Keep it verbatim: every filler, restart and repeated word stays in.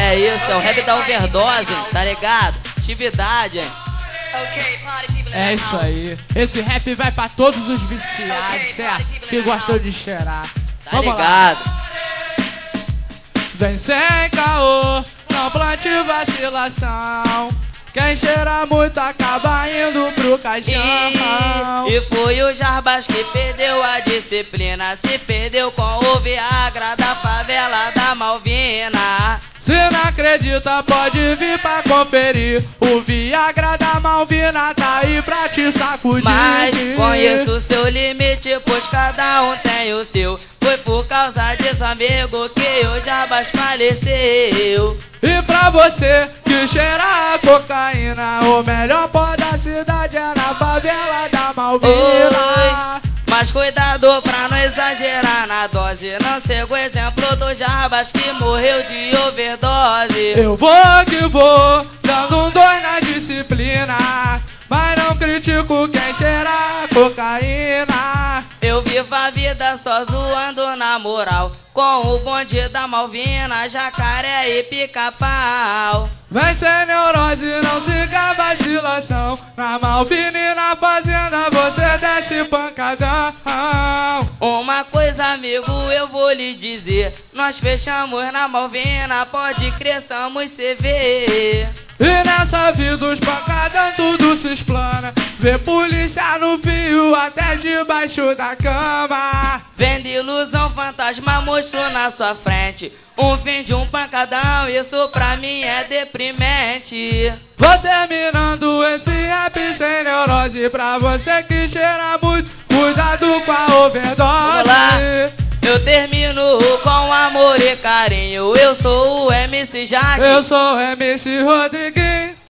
É isso, é o rap da overdose, tá ligado? Atividade, hein? É isso aí. Esse rap vai pra todos os viciados, certo? Que gostam de cheirar. Tá Vamos ligado? Lá. Vem sem caô, não plante vacilação. Quem cheira muito acaba indo pro caixão. E, e foi o Jarbas que perdeu a disciplina. Se perdeu com o Viagra da favela da Malvina. Se não acredita pode vir pra conferir. O Viagra da Malvina tá aí pra te sacudir. Mas conheço o seu limite, pois cada um tem o seu. Foi por causa disso, amigo, que o Jarbas faleceu. E pra você que cheira a cocaína, o melhor pó da cidade é na favela da Malvina. Oi. Mas cuidado pra não exagerar na dose. Não siga o exemplo do Jarbas que morreu de overdose. Eu vou que vou, dando um dois na disciplina, mas não critico quem cheira a cocaína. Eu vivo a vida só zoando na moral, com o bonde da Malvina, Jacaré e Pica-Pau. Vem sem neurose, não siga vacilação. Na Malvina e na fazenda você desce pancadão. Uma coisa, amigo, eu vou lhe dizer: nós fechamos na Malvina, pode crer, somos C V. E nessa vida os pancadão tudo se explana. Vê polícia no fio até debaixo da cama. Vendo ilusão, fantasma, monstro na sua frente. Um fim de um pancadão, isso pra mim é deprimente. Vou terminando esse rap sem neurose. Pra você que cheira muito, cuidado com a overdose. Vamos lá. Eu termino com amor e carinho. Eu sou o M C Jaque. Eu sou o M C Rodriguinho.